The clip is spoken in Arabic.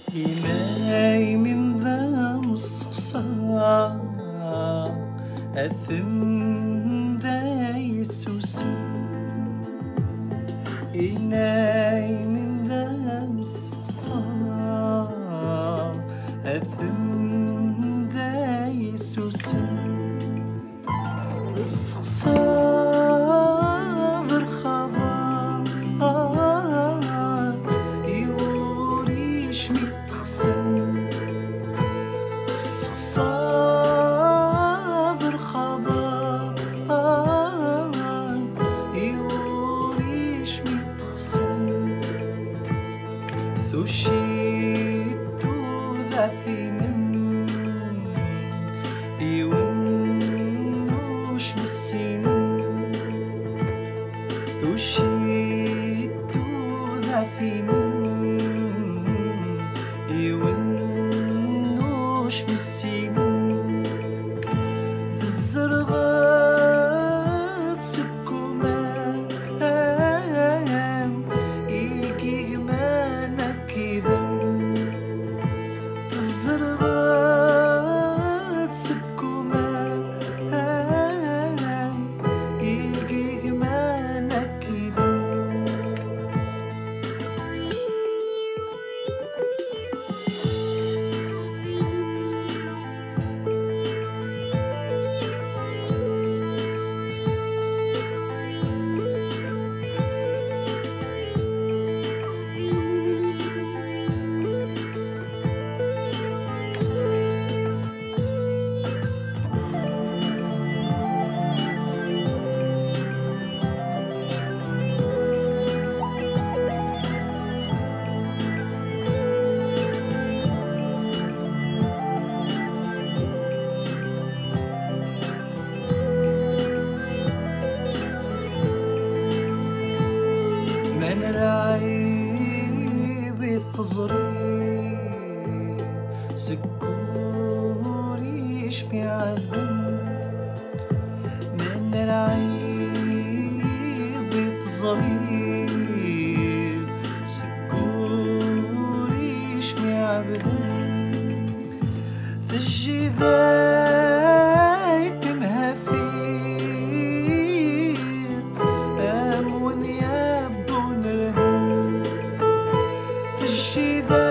إناي من ذا مصصا أثم ذا يسوس إناي من ذا مصصا أثم ذا يسوس الصابر خبر يوريش متخسن الصابر خبر يوريش متخسن ثوشيت ذا في من يونوش مسين ثوشيت ذا في من يونوش مسين الزرغات سكومان يجي مانا كذا الزرغات سكومان يجي مانا كذا من رعيب فزري سكوري شميع الذنب من رعيب فزري سكوري شميع الذنب في الجبال تمها فيك أمون يبون الهم في الجبال